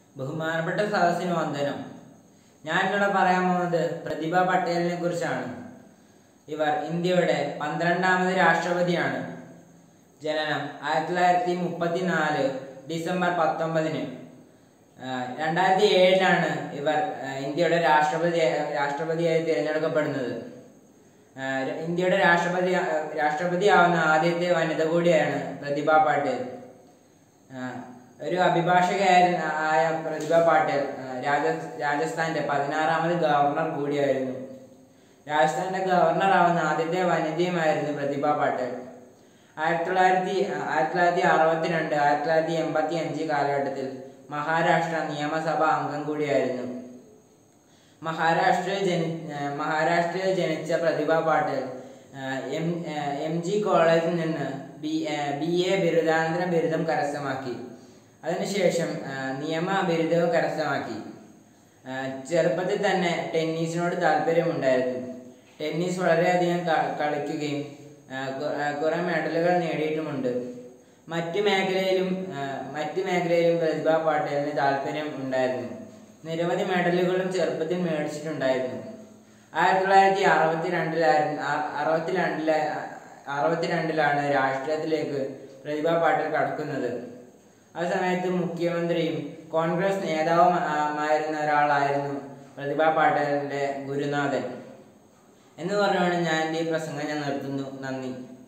ബഹുമാനപ്പെട്ട സദസ്സിന് വന്ദനം. ഞാൻ ഇവിടെ പറയാൻ പോകുന്നത് പ്രതിഭ പട്ടേലിനെ കുറിച്ചാണ്. ഇവർ ഇന്ത്യയുടെ 12ാമത് രാഷ്ട്രപതിയാണ്. ജനനം 1934 ഡിസംബർ 19. 2007 ഇവർ ഇന്ത്യയുടെ രാഷ്ട്രപതിയായി തിരഞ്ഞെടുക്കപ്പെടുന്നത്. ഇന്ത്യയുടെ രാഷ്ട്രപതിയാവുന്ന ആദ്യത്തെ വനിത കൂടിയാണ് പ്രതിഭ പാട്ടേൽ. ഒരു അഭിഭാഷകയായ പ്രതിഭ പാട്ടേൽ രാജസ്ഥാന്റെ 16ാമത് ഗവർണർ കൂടിയായിരുന്നു. രാജസ്ഥാന്റെ ഗവർണർ ആവുന്ന ആദ്യത്തെ വനിതയുമായിരുന്നു പ്രതിഭ പാട്ടേൽ. 1962, 1985 കാലഘട്ടത്തിൽ മഹാരാഷ്ട്ര നിയമസഭാ അംഗം കൂടിയായിരുന്നു. മഹാരാഷ്ട്രയിൽ ജനിച്ച പ്രതിഭ പാട്ടേൽ MG കോളേജിൽ നിന്ന് BA ബിരുദാനന്തര ബിരുദം കരസ്ഥമാക്കി. അതിനുശേഷം നിയമ ബിരുദവും കരസ്ഥമാക്കി. ചെറുപ്പത്തിൽ തന്നെ ടെന്നീസിനോട് താല്പര്യമുണ്ടായിരുന്നു. ടെന്നീസ് വളരെയധികം കളിക്കുകയും കുറെ മെഡലുകൾ നേടിയിട്ടുമുണ്ട്. മറ്റു മേഖലയിലും പ്രതിഭ പാട്ടേലിന് താല്പര്യം ഉണ്ടായിരുന്നു. നിരവധി മെഡലുകളും ചെറുപ്പത്തിൽ മേടിച്ചിട്ടുണ്ടായിരുന്നു. 1962 രാഷ്ട്രീയത്തിലേക്ക് പ്രതിഭ പാട്ടേൽ കടക്കുന്നത്. ആ സമയത്ത് മുഖ്യമന്ത്രിയും കോൺഗ്രസ് നേതാവുമായിരുന്ന ഒരാളായിരുന്നു പ്രതിഭ പാട്ടേലിന്റെ ഗുരുനാഥൻ. എന്ന് പറഞ്ഞുകൊണ്ട് ഞാൻ എൻ്റെ ഈ പ്രസംഗം നിർത്തുന്നു. നന്ദി.